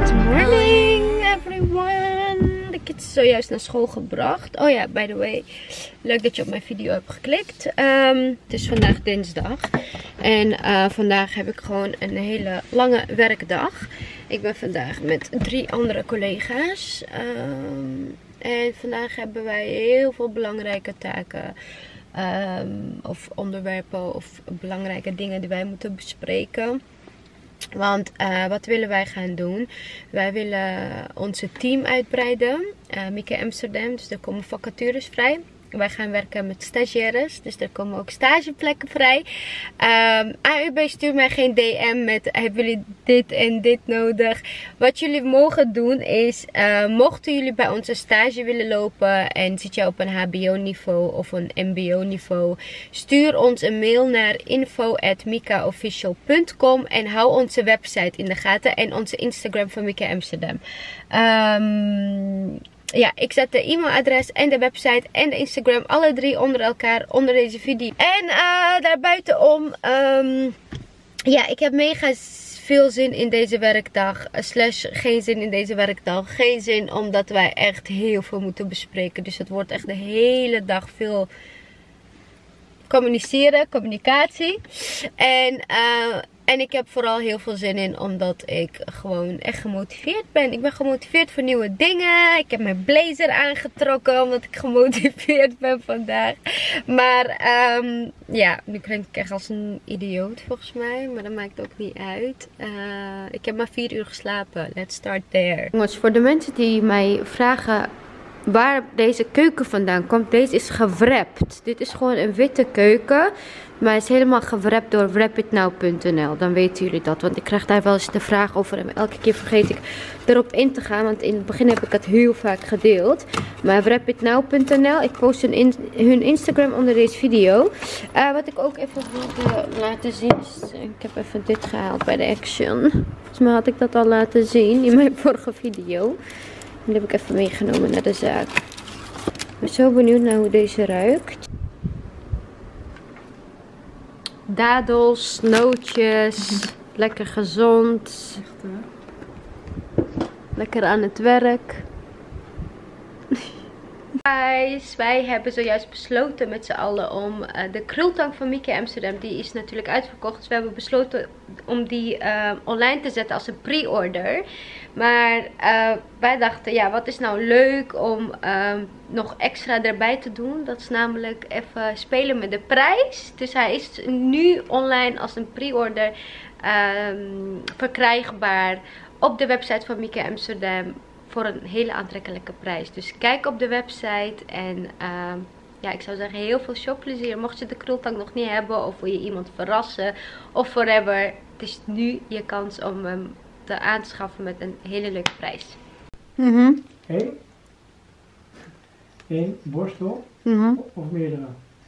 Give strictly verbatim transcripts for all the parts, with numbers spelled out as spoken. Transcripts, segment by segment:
Good morning everyone. De kids is zojuist naar school gebracht. Oh ja, by the way. Leuk dat je op mijn video hebt geklikt. Um, het is vandaag dinsdag. En uh, vandaag heb ik gewoon een hele lange werkdag. Ik ben vandaag met drie andere collega's. Um, en vandaag hebben wij heel veel belangrijke taken. Um, of onderwerpen of belangrijke dingen die wij moeten bespreken. Want uh, wat willen wij gaan doen? Wij willen onze team uitbreiden. Uh, Mieke Amsterdam, dus er komen vacatures vrij. Wij gaan werken met stagiaires, dus er komen ook stageplekken vrij. Um, A U B stuurt mij geen D M met hebben jullie dit en dit nodig. Wat jullie mogen doen is, uh, mochten jullie bij onze stage willen lopen en zit je op een H B O niveau of een M B O niveau, stuur ons een mail naar info at mikaofficial punt com en hou onze website in de gaten en onze Instagram van Mieke Amsterdam. Um, Ja, ik zet de e-mailadres en de website en de Instagram alle drie onder elkaar onder deze video. En uh, daarbuitenom, um, ja, ik heb mega veel zin in deze werkdag. Slash geen zin in deze werkdag. Geen zin omdat wij echt heel veel moeten bespreken. Dus het wordt echt de hele dag veel communiceren, communicatie. En uh, En ik heb vooral heel veel zin in, omdat ik gewoon echt gemotiveerd ben. Ik ben gemotiveerd voor nieuwe dingen. Ik heb mijn blazer aangetrokken, omdat ik gemotiveerd ben vandaag. Maar um, ja, nu klink ik echt als een idioot volgens mij. Maar dat maakt ook niet uit. Uh, ik heb maar vier uur geslapen. Let's start there. Jongens, voor de mensen die mij vragen waar deze keuken vandaan komt. Deze is gewrapt. Dit is gewoon een witte keuken. Maar het is helemaal gewrapt door wrap it now punt n l. Dan weten jullie dat. Want ik krijg daar wel eens de vraag over. En elke keer vergeet ik erop in te gaan. Want in het begin heb ik het heel vaak gedeeld. Maar wrap it now punt n l. Ik post hun, in, hun Instagram onder deze video. Uh, wat ik ook even wilde laten zien. Is, ik heb even dit gehaald bij de Action. Volgens mij had ik dat al laten zien in mijn vorige video. Die heb ik even meegenomen naar de zaak. Ik ben zo benieuwd naar hoe deze ruikt. Dadels, nootjes, lekker gezond. Lekker aan het werk. Guys, wij hebben zojuist besloten met z'n allen om uh, de krultang van Mieke Amsterdam, die is natuurlijk uitverkocht. Dus we hebben besloten om die uh, online te zetten als een pre-order. Maar uh, wij dachten, ja, wat is nou leuk om uh, nog extra erbij te doen. Dat is namelijk even spelen met de prijs. Dus hij is nu online als een pre-order um, verkrijgbaar op de website van Mieke Amsterdam. Voor een hele aantrekkelijke prijs. Dus kijk op de website. En uh, ja, ik zou zeggen heel veel shopplezier. Mocht je de krultang nog niet hebben. Of wil je iemand verrassen. Of forever. Het is nu je kans om hem te aanschaffen met een hele leuke prijs. Mm-hmm. Eén. Eén borstel. Mm-hmm. Of meerdere.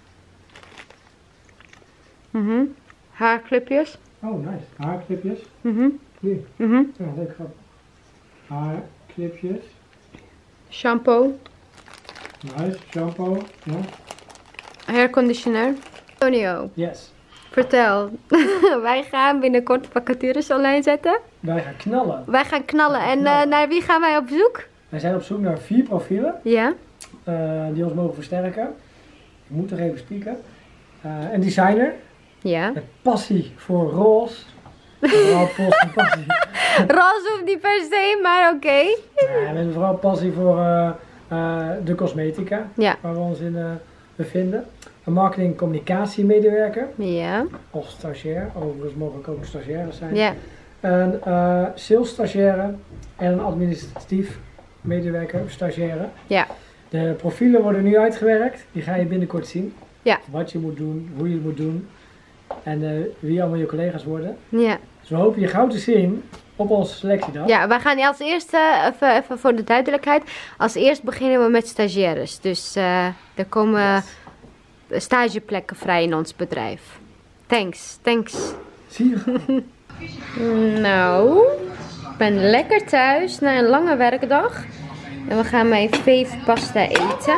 Mm-hmm. Haarclipjes. Oh, nice. Haarclipjes. Mm-hmm. Nee. Mm-hmm. Ja, leuk grappig. Haarclipjes. Shampoo. Nice. Shampoo. Ja. Hair conditioner. Antonio, Yes. vertel. Wij gaan binnenkort vacatures online zetten. Wij gaan knallen. Wij gaan knallen. En uh, knallen. naar wie gaan wij op zoek? Wij zijn op zoek naar vier profielen. Ja. Uh, die ons mogen versterken. Ik moet nog even spieken. Uh, een designer. Ja. Met passie voor roze. Vooral passie, passie. Roze hoeft niet per se, maar oké. Okay. Ja, we hebben vooral passie voor uh, uh, de cosmetica. Ja. Waar we ons in uh, bevinden. Een marketing- en communicatiemedewerker. Ja. Of stagiair. Overigens mogen ook ook stagiaires zijn. Ja. Een uh, sales stagiaire. En een administratief medewerker, stagiaire. Ja. De profielen worden nu uitgewerkt. Die ga je binnenkort zien. Ja. Wat je moet doen, hoe je het moet doen. En uh, wie allemaal je collega's worden. Ja. Dus we hopen je gauw te zien op onze selectiedag. Ja, wij gaan als eerste, even, even voor de duidelijkheid. Als eerst beginnen we met stagiaires. Dus uh, er komen yes. stageplekken vrij in ons bedrijf. Thanks, thanks. Zie je? Nou, ik ben lekker thuis na een lange werkdag. En we gaan mijn fave pasta eten.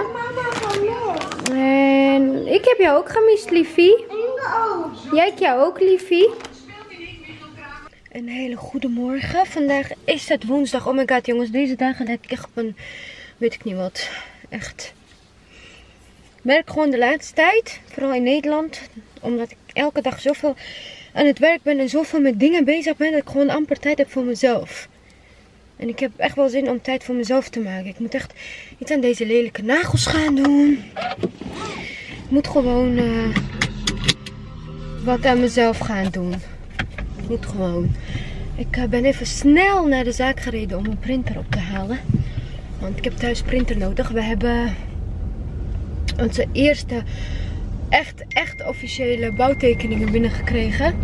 En ik heb jou ook gemist, liefie. Jij ik jou ook, liefie. Een hele goede morgen. Vandaag is het woensdag. Oh my god jongens, deze dagen lijk ik echt op een, weet ik niet wat. Echt. Ik merk gewoon de laatste tijd, vooral in Nederland, omdat ik elke dag zoveel aan het werk ben en zoveel met dingen bezig ben, dat ik gewoon amper tijd heb voor mezelf. En ik heb echt wel zin om tijd voor mezelf te maken. Ik moet echt iets aan deze lelijke nagels gaan doen. Ik moet gewoon uh, wat aan mezelf gaan doen. Ik moet gewoon. Ik uh, ben even snel naar de zaak gereden om een printer op te halen. Want ik heb thuis printer nodig. We hebben onze eerste echt, echt officiële bouwtekeningen binnengekregen.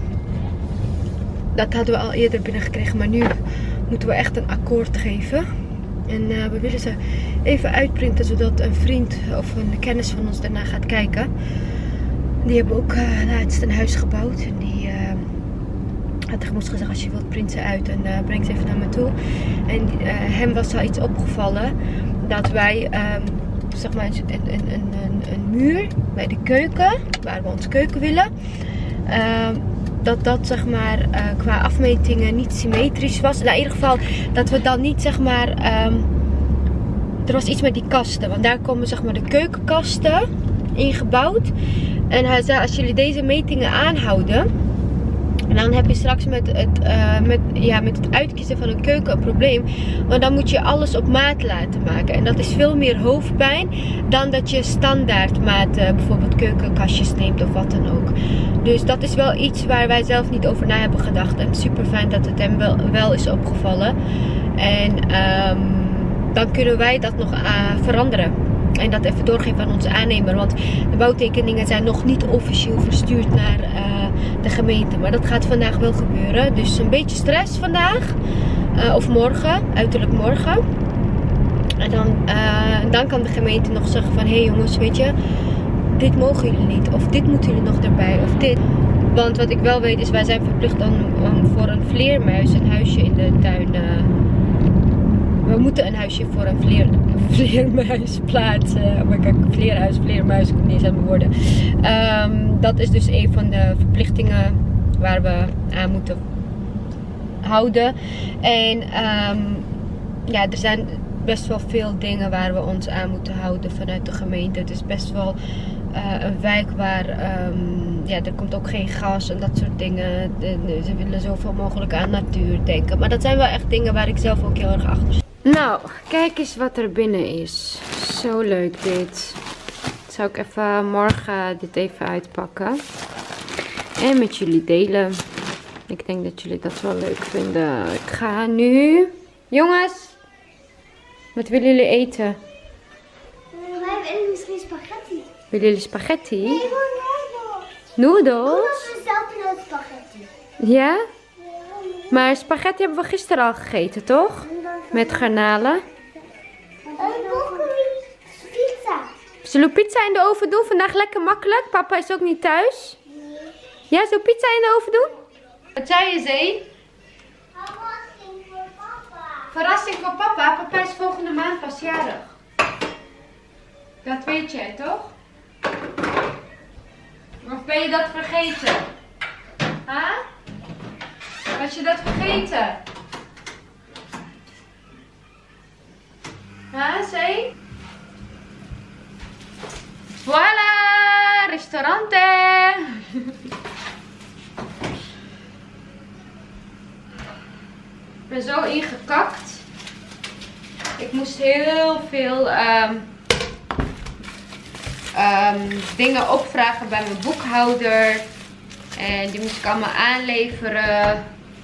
Dat hadden we al eerder binnengekregen, maar nu moeten we echt een akkoord geven. En uh, we willen ze even uitprinten, zodat een vriend of een kennis van ons daarna gaat kijken. Die hebben ook uh, laatst een huis gebouwd. En die uh, had tegen ons gezegd, als je wilt, print ze uit en uh, breng ze even naar me toe. En uh, hem was al iets opgevallen dat wij, um, zeg maar, een, een, een, een, een muur bij de keuken, waar we onze keuken willen, uh, dat dat, zeg maar, uh, qua afmetingen niet symmetrisch was. Nou, in ieder geval dat we dan niet, zeg maar, um, er was iets met die kasten, want daar komen, zeg maar, de keukenkasten ingebouwd. En hij zei, als jullie deze metingen aanhouden, en dan heb je straks met het, uh, met, ja, met het uitkiezen van een keuken een probleem. Want dan moet je alles op maat laten maken. En dat is veel meer hoofdpijn dan dat je standaard maten, bijvoorbeeld keukenkastjes neemt of wat dan ook. Dus dat is wel iets waar wij zelf niet over na hebben gedacht. En super fijn dat het hem wel, wel is opgevallen. En um, dan kunnen wij dat nog uh, veranderen. En dat even doorgeven aan onze aannemer. Want de bouwtekeningen zijn nog niet officieel verstuurd naar uh, de gemeente. Maar dat gaat vandaag wel gebeuren. Dus een beetje stress vandaag. Uh, of morgen. Uiterlijk morgen. En dan, uh, dan kan de gemeente nog zeggen van... Hé hey jongens, weet je... Dit mogen jullie niet. Of dit moeten jullie nog erbij. Of dit. Want wat ik wel weet is... Wij zijn verplicht om, om voor een vleermuis een huisje in de tuin... Uh, We moeten een huisje voor een vleer, vleermuis plaatsen. Oh my god, vleerhuis, vleermuis, ik kom niet eens aan mijn woorden. Um, dat is dus een van de verplichtingen waar we aan moeten houden. En um, ja, er zijn best wel veel dingen waar we ons aan moeten houden vanuit de gemeente. Het is best wel uh, een wijk waar, um, ja, er komt ook geen gas en dat soort dingen. De, de, ze willen zoveel mogelijk aan natuur denken. Maar dat zijn wel echt dingen waar ik zelf ook heel erg achter sta. Nou, kijk eens wat er binnen is. Zo leuk dit. Zou ik even morgen dit even uitpakken. En met jullie delen. Ik denk dat jullie dat wel leuk vinden. Ik ga nu... Jongens! Wat willen jullie eten? Wij willen misschien spaghetti. Willen jullie spaghetti? Nee, gewoon noedels. Noedels? Noedels is hetzelfde als spaghetti. Ja? Maar spaghetti hebben we gisteren al gegeten, toch? Met garnalen. Pizza. Zullen we pizza in de oven doen? Vandaag lekker makkelijk. Papa is ook niet thuis. Ja, zullen we pizza in de oven doen? Wat zei je, Zee? Verrassing voor papa. Verrassing voor papa. Papa is volgende maand pas jarig. Dat weet jij, toch? Of ben je dat vergeten? Ha? Was je dat vergeten? Ha, Zee? Voilà! Ristorante! Ik ben zo ingekakt. Ik moest heel veel um, um, dingen opvragen bij mijn boekhouder. En die moest ik allemaal aanleveren.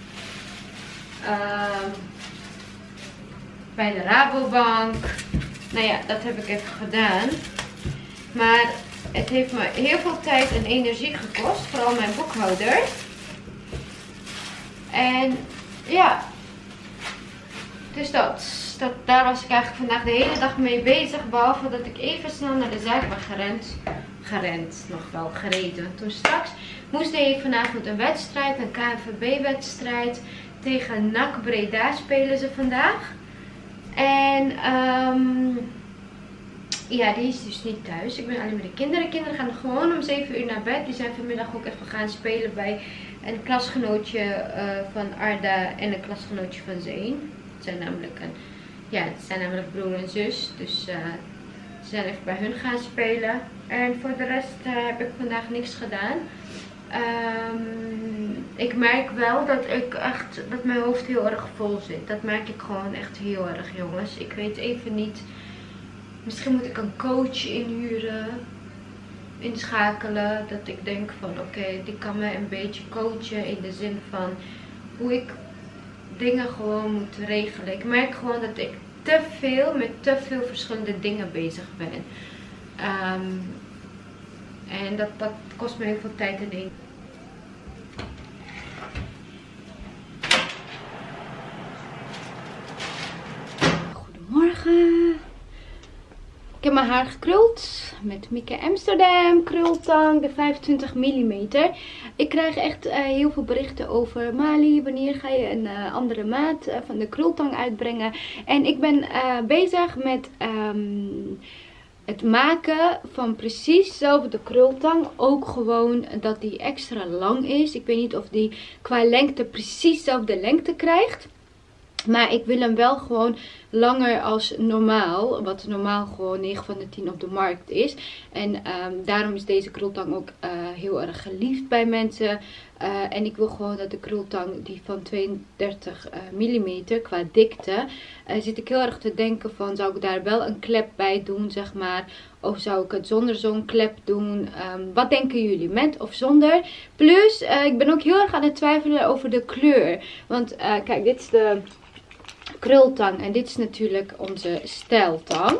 Um, bij de Rabobank. Nou ja, dat heb ik even gedaan. Maar het heeft me heel veel tijd en energie gekost. Vooral mijn boekhouder. En ja. Dus dat, dat. Daar was ik eigenlijk vandaag de hele dag mee bezig. Behalve dat ik even snel naar de zaak ben gerend. Gerend, nog wel gereden. Toen straks moest ik vanavond een wedstrijd. Een K N V B-wedstrijd. Tegen N A C Breda spelen ze vandaag. En um, ja, die is dus niet thuis. Ik ben alleen met de kinderen. De kinderen gaan gewoon om zeven uur naar bed. Die zijn vanmiddag ook even gaan spelen bij een klasgenootje uh, van Arda en een klasgenootje van Zeen. Het zijn namelijk een, ja, het zijn namelijk broer en zus. Dus uh, ze zijn even bij hun gaan spelen. En voor de rest uh, heb ik vandaag niks gedaan. Um, ik merk wel dat ik echt, dat mijn hoofd heel erg vol zit. Dat merk ik gewoon echt heel erg, jongens. Ik weet even niet. Misschien moet ik een coach inhuren, inschakelen. Dat ik denk van oké, okay, die kan me een beetje coachen in de zin van hoe ik dingen gewoon moet regelen. Ik merk gewoon dat ik te veel met te veel verschillende dingen bezig ben. Um, en dat, dat kost me heel veel tijd en energie. Goedemorgen. Ik heb mijn haar gekruld met Mieke Amsterdam krultang, de vijfentwintig millimeter. Ik krijg echt uh, heel veel berichten over Mali, wanneer ga je een uh, andere maat uh, van de krultang uitbrengen. En ik ben uh, bezig met um, het maken van precies dezelfde krultang. Ook gewoon dat die extra lang is. Ik weet niet of die qua lengte precies dezelfde lengte krijgt. Maar ik wil hem wel gewoon langer als normaal. Wat normaal gewoon negen van de tien op de markt is. En um, daarom is deze krultang ook uh, heel erg geliefd bij mensen. Uh, en ik wil gewoon dat de krultang die van tweeëndertig millimeter qua dikte. Uh, zit ik heel erg te denken van, zou ik daar wel een klep bij doen, zeg maar. Of zou ik het zonder zo'n klep doen? Um, wat denken jullie? Met of zonder? Plus, uh, ik ben ook heel erg aan het twijfelen over de kleur. Want uh, kijk, dit is de krultang. En dit is natuurlijk onze stijltang.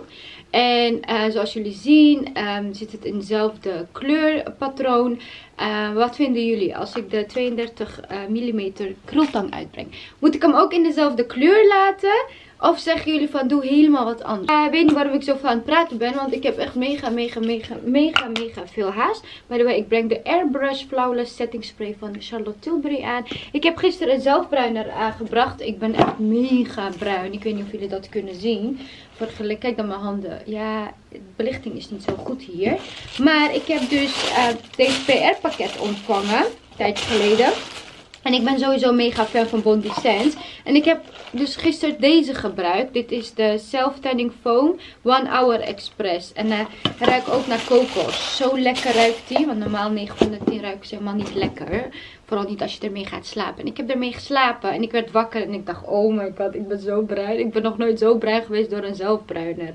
En uh, zoals jullie zien um, zit het in dezelfde kleurpatroon. Uh, wat vinden jullie als ik de tweeëndertig millimeter krultang uitbreng? Moet ik hem ook in dezelfde kleur laten? Of zeggen jullie van doe helemaal wat anders? Ik uh, weet niet waarom ik zo veel aan het praten ben. Want ik heb echt mega, mega, mega, mega, mega veel haast. By the way, ik breng de Airbrush Flawless Setting Spray van Charlotte Tilbury aan. Ik heb gisteren een zelfbruiner aangebracht. Ik ben echt mega bruin. Ik weet niet of jullie dat kunnen zien. Vergelijk, kijk dan mijn handen. Ja, de belichting is niet zo goed hier. Maar ik heb dus uh, deze P R pakket ontvangen. Een tijdje geleden. En ik ben sowieso mega fan van Bondi Sands. En ik heb dus gisteren deze gebruikt. Dit is de Self-Tanning Foam One Hour Express. En uh, hij ruikt ook naar kokos. Zo lekker ruikt die. Want normaal negen van de tien ruikt ze helemaal niet lekker. Vooral niet als je ermee gaat slapen. En ik heb ermee geslapen. En ik werd wakker en ik dacht, oh my god, ik ben zo bruin. Ik ben nog nooit zo bruin geweest door een zelfbruiner.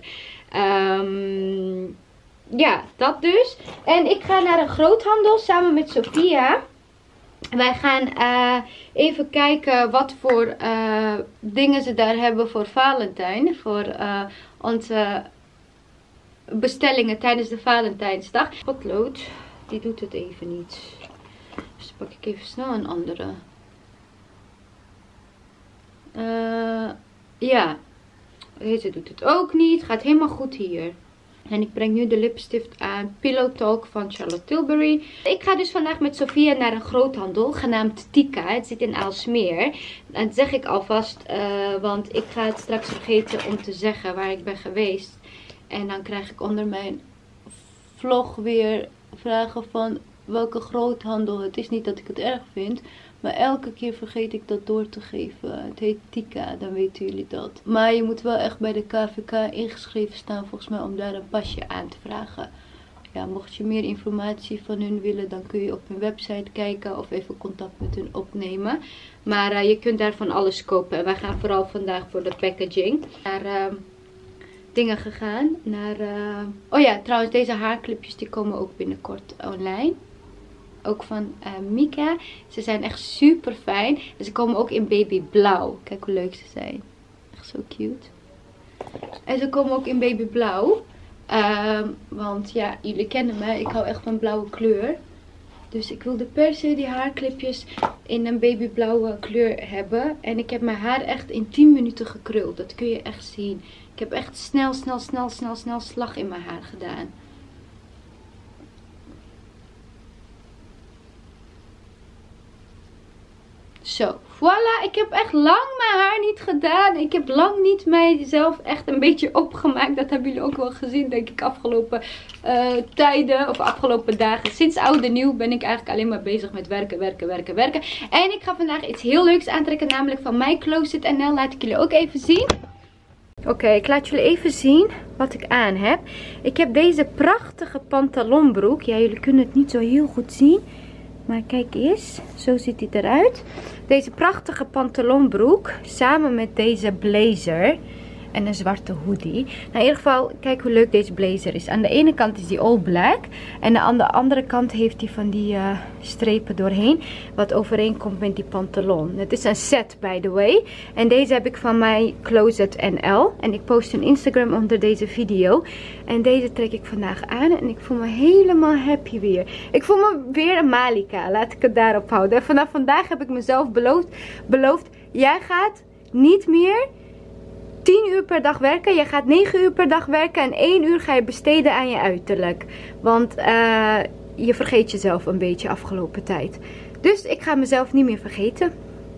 Um, ja, dat dus. En ik ga naar een groothandel samen met Sophia. Wij gaan uh, even kijken wat voor uh, dingen ze daar hebben voor Valentijn. Voor uh, onze bestellingen tijdens de Valentijnsdag. Potlood, die doet het even niet. Dus dan pak ik even snel een andere. Uh, ja, deze doet het ook niet. Gaat helemaal goed hier. En ik breng nu de lipstift aan Pillow Talk van Charlotte Tilbury. Ik ga dus vandaag met Sophia naar een groothandel genaamd Tika. Het zit in Aalsmeer. En dat zeg ik alvast, uh, want ik ga het straks vergeten om te zeggen waar ik ben geweest. En dan krijg ik onder mijn vlog weer vragen van welke groothandel. Het is niet dat ik het erg vind. Maar elke keer vergeet ik dat door te geven. Het heet Tika, dan weten jullie dat. Maar je moet wel echt bij de K V K ingeschreven staan volgens mij om daar een pasje aan te vragen. Ja, mocht je meer informatie van hun willen, dan kun je op hun website kijken of even contact met hun opnemen. Maar uh, je kunt daar van alles kopen. En wij gaan vooral vandaag voor de packaging naar uh, dingen gegaan. Naar, uh... Oh ja, trouwens deze haarclipjes die komen ook binnenkort online. Ook van uh, Mika. Ze zijn echt super fijn. En ze komen ook in babyblauw. Kijk hoe leuk ze zijn. Echt zo cute. En ze komen ook in babyblauw. Um, want ja, jullie kennen me. Ik hou echt van blauwe kleur. Dus ik wilde per se die haarclipjes in een babyblauwe kleur hebben. En ik heb mijn haar echt in tien minuten gekruld. Dat kun je echt zien. Ik heb echt snel, snel, snel, snel, snel slag in mijn haar gedaan. Zo, voilà. Ik heb echt lang mijn haar niet gedaan. Ik heb lang niet mijzelf echt een beetje opgemaakt. Dat hebben jullie ook wel gezien, denk ik, afgelopen uh, tijden of afgelopen dagen. Sinds oud en nieuw ben ik eigenlijk alleen maar bezig met werken, werken, werken, werken. En ik ga vandaag iets heel leuks aantrekken, namelijk van My Closet N L. Laat ik jullie ook even zien. Oké, okay, ik laat jullie even zien wat ik aan heb. Ik heb deze prachtige pantalonbroek. Ja, jullie kunnen het niet zo heel goed zien. Maar kijk eens, zo ziet hij eruit. Deze prachtige pantalonbroek samen met deze blazer en een zwarte hoodie. Nou, in ieder geval, kijk hoe leuk deze blazer is. Aan de ene kant is die all black. En aan de andere kant heeft hij van die uh, strepen doorheen. Wat overeenkomt met die pantalon. Het is een set, by the way. En deze heb ik van My Closet N L. En ik post een Instagram onder deze video. En deze trek ik vandaag aan. En ik voel me helemaal happy weer. Ik voel me weer een Malika. Laat ik het daarop houden. En vanaf vandaag heb ik mezelf beloofd. beloofd jij gaat niet meer tien uur per dag werken. Je gaat negen uur per dag werken. En één uur ga je besteden aan je uiterlijk. Want uh, je vergeet jezelf een beetje afgelopen tijd. Dus ik ga mezelf niet meer vergeten.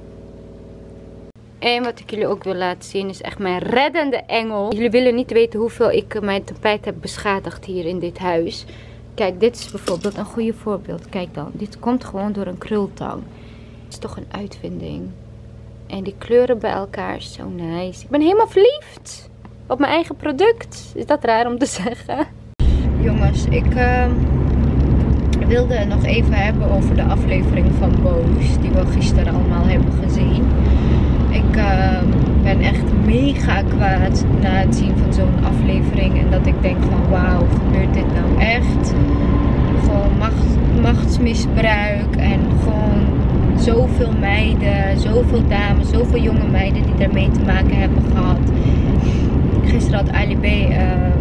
En wat ik jullie ook wil laten zien is echt mijn reddende engel. Jullie willen niet weten hoeveel ik mijn tapijt heb beschadigd hier in dit huis. Kijk, dit is bijvoorbeeld een goede voorbeeld. Kijk dan, dit komt gewoon door een krultang. Het is toch een uitvinding. En die kleuren bij elkaar, zo nice. Ik ben helemaal verliefd op mijn eigen product. Is dat raar om te zeggen? Jongens, ik uh, wilde het nog even hebben over de aflevering van Boos. Die we gisteren allemaal hebben gezien. Ik uh, ben echt mega kwaad na het zien van zo'n aflevering. En dat ik denk van wauw, gebeurt dit nou echt? Gewoon macht, machtsmisbruik en gewoon zoveel meiden, zoveel dames, zoveel jonge meiden die daarmee te maken hebben gehad. Gisteren had Ali B uh,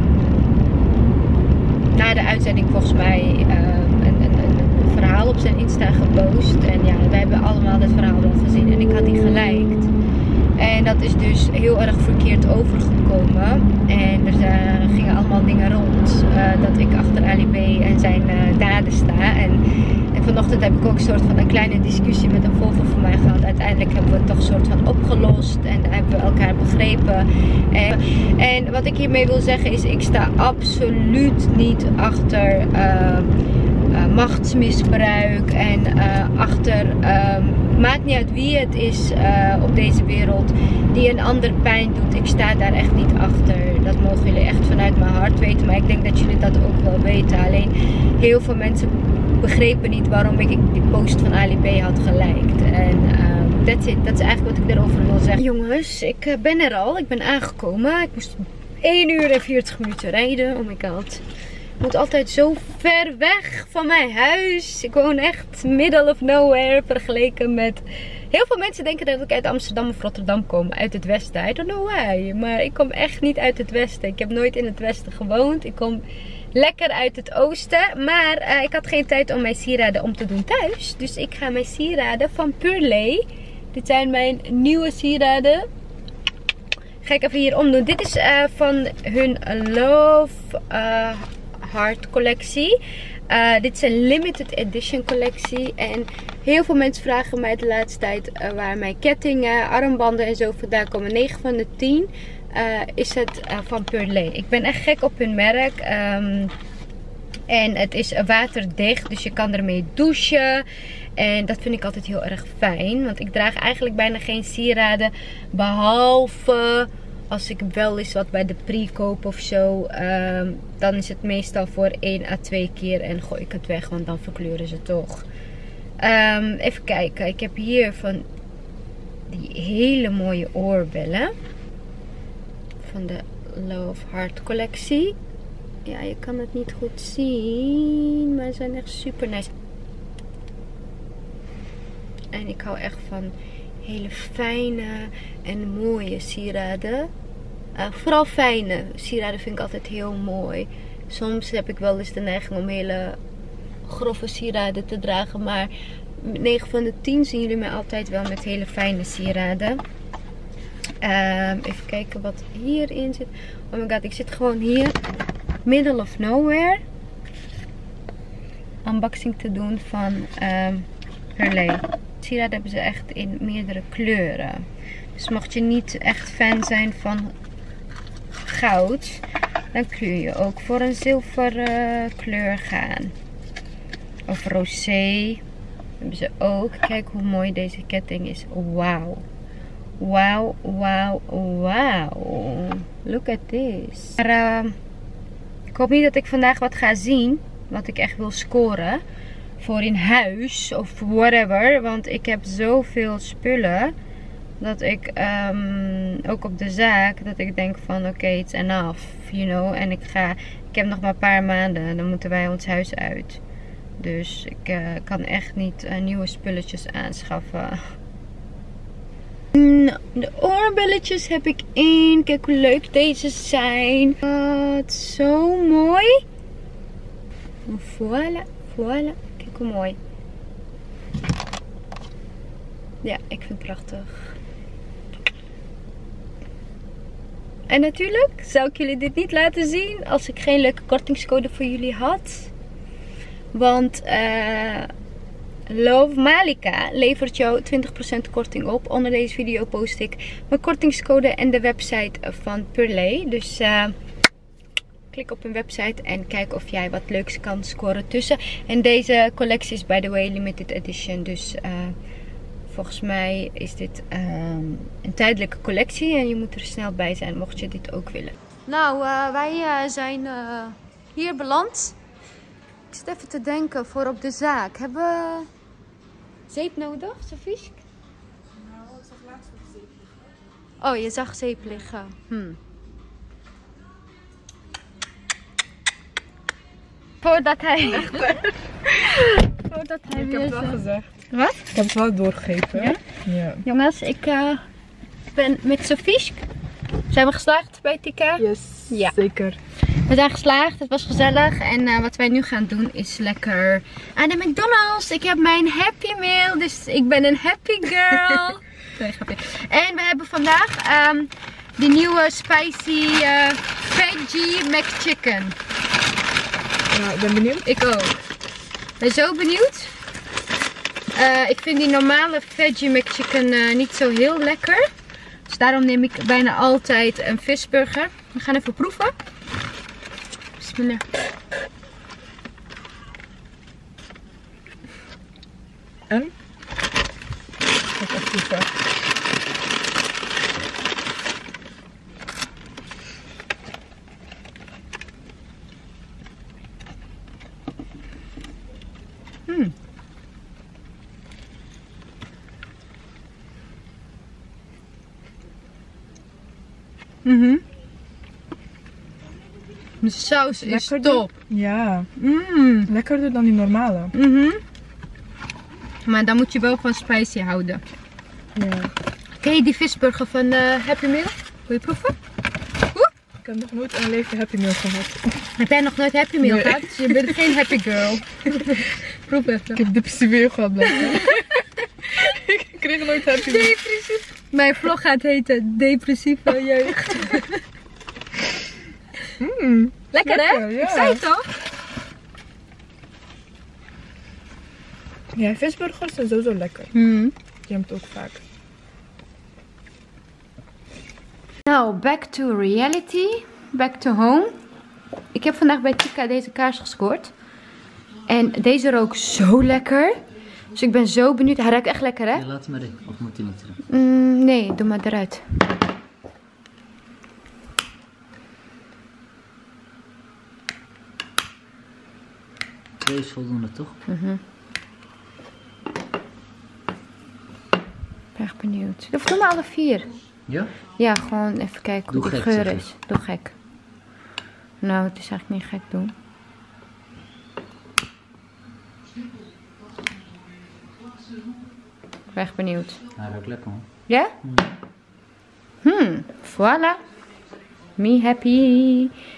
na de uitzending volgens mij uh, een, een, een verhaal op zijn Insta gepost. En ja, wij hebben allemaal dat verhaal wel gezien en ik had die geliked. En dat is dus heel erg verkeerd overgekomen. En er uh, gingen allemaal dingen rond uh, dat ik achter Ali B en zijn uh, daden sta. En, en vanochtend heb ik ook een soort van een kleine discussie met een volger van mij gehad. Uiteindelijk hebben we het toch een soort van opgelost. En hebben we elkaar begrepen. En, en wat ik hiermee wil zeggen is, ik sta absoluut niet achter uh, uh, machtsmisbruik. En uh, achter... Uh, maakt niet uit wie het is uh, op deze wereld die een ander pijn doet. Ik sta daar echt niet achter. Dat mogen jullie echt vanuit mijn hart weten. Maar ik denk dat jullie dat ook wel weten. Alleen heel veel mensen begrepen niet waarom ik die post van Ali B had geliked. En uh, that's it. Dat is eigenlijk wat ik daarover wil zeggen. Jongens, ik uh, ben er al. Ik ben aangekomen. Ik moest één uur en veertig minuten rijden. Oh my god. Ik moet altijd zo ver weg van mijn huis. Ik woon echt middle of nowhere vergeleken met... Heel veel mensen denken dat ik uit Amsterdam of Rotterdam kom. Uit het westen. I don't know why. Maar ik kom echt niet uit het westen. Ik heb nooit in het westen gewoond. Ik kom lekker uit het oosten. Maar uh, ik had geen tijd om mijn sieraden om te doen thuis. Dus ik ga mijn sieraden van Purley. Dit zijn mijn nieuwe sieraden. Ga ik even hier omdoen. Dit is uh, van hun Love... Uh, Heart collectie. Uh, dit is een limited edition collectie. En heel veel mensen vragen mij de laatste tijd uh, waar mijn kettingen, armbanden en zo vandaan komen. negen van de tien uh, is het uh, van Purley. Ik ben echt gek op hun merk. Um, en het is waterdicht, dus je kan ermee douchen. En dat vind ik altijd heel erg fijn. Want ik draag eigenlijk bijna geen sieraden. Behalve... als ik wel eens wat bij de Pri koop of zo, um, dan is het meestal voor één à twee keer en gooi ik het weg, want dan verkleuren ze toch. Um, even kijken, ik heb hier van die hele mooie oorbellen van de Love Heart collectie. Ja, je kan het niet goed zien, maar ze zijn echt super nice. En ik hou echt van hele fijne en mooie sieraden. Uh, vooral fijne sieraden vind ik altijd heel mooi. Soms heb ik wel eens de neiging om hele grove sieraden te dragen. Maar negen van de tien zien jullie mij altijd wel met hele fijne sieraden. Uh, even kijken wat hierin zit. Oh my god, ik zit gewoon hier. Middle of nowhere. Unboxing te doen van um, Purley. Sieraden hebben ze echt in meerdere kleuren. Dus mocht je niet echt fan zijn van goud, dan kun je ook voor een zilveren kleur gaan. Of rosé hebben ze ook. Kijk hoe mooi deze ketting is. Wauw. Wauw, wauw, wauw. Look at this. Maar, uh, ik hoop niet dat ik vandaag wat ga zien. Wat ik echt wil scoren. Voor in huis of whatever. Want ik heb zoveel spullen. Dat ik um, ook op de zaak. Dat ik denk van oké, okay, it's enough. You know. En ik ga. Ik heb nog maar een paar maanden. Dan moeten wij ons huis uit. Dus ik uh, kan echt niet uh, nieuwe spulletjes aanschaffen. De oorbelletjes heb ik in. Kijk hoe leuk deze zijn. Wat zo mooi. Voilà, voilà. Kijk hoe mooi. Ja, ik vind het prachtig. En natuurlijk zou ik jullie dit niet laten zien als ik geen leuke kortingscode voor jullie had. Want uh, Love Malika levert jou twintig procent korting op. Onder deze video post ik mijn kortingscode en de website van Purley. Dus uh, klik op hun website en kijk of jij wat leuks kan scoren tussen. En deze collectie is by the way limited edition. Dus uh, volgens mij is dit uh, een tijdelijke collectie. En je moet er snel bij zijn mocht je dit ook willen. Nou, uh, wij uh, zijn uh, hier beland. Ik zit even te denken voor op de zaak. Hebben we zeep nodig, Sofies? Nou, ik zag laatst nog zeep liggen. Oh, je zag zeep liggen. Hmm. Voordat hij... Voordat hij Ik weer heb het wel zo... gezegd. Wat? Ik heb het wel doorgegeven. Ja? Ja. Jongens, ik uh, ben met Sofies. Zijn we geslaagd bij Tika? Yes, Ja. zeker. We zijn geslaagd, het was gezellig. En uh, wat wij nu gaan doen is lekker aan de McDonald's. Ik heb mijn Happy Meal, dus ik ben een happy girl. Nee, grapje. En we hebben vandaag um, die nieuwe spicy uh, veggie McChicken. Ja, ik ben benieuwd. Ik ook. Ik ben zo benieuwd. Uh, ik vind die normale veggie McChicken uh, niet zo heel lekker. Dus daarom neem ik bijna altijd een visburger. We gaan even proeven. Bismillah. En? Wat echt proeven. Hmm. Mhm. De saus is Lekkerder? top. Ja, Mm. lekkerder dan die normale. Mhm. Maar dan moet je wel van spicy houden. Ja. Ken je die visburger van uh, Happy Meal? Wil je proeven? Ik heb nog nooit in mijn leven Happy Meal gehad. Heb jij nog nooit Happy Meal Nee. gehad? Dus je bent geen happy girl. Proef even. Ik heb depressief gehad blijkbaar. Ik kreeg nooit Happy Meal. Depressief. Mijn vlog gaat heten Depressieve Jeugd. Mm, Lekker, hè? lekker, ja. Ik zei het toch? Ja, visburgers zijn sowieso lekker. Hmm. Je hebt het ook vaak. Nou, back to reality. Back to home. Ik heb vandaag bij Tika deze kaars gescoord. En deze rook zo lekker. Dus ik ben zo benieuwd. Hij ruikt echt lekker, hè? Ja, laat hem erin. Of moet hij niet terug? Mm, nee, doe maar eruit. Twee is voldoende, toch? Mm-hmm. Ik ben echt benieuwd. Of doe maar alle vier. Ja? Ja, gewoon even kijken hoe Doe die gek, geur zeg je. is. Doe gek. Nou, het is eigenlijk niet gek doen. Ik ben echt benieuwd. Hij ruikt lekker, hoor. Ja? Hmm, voilà. Me happy.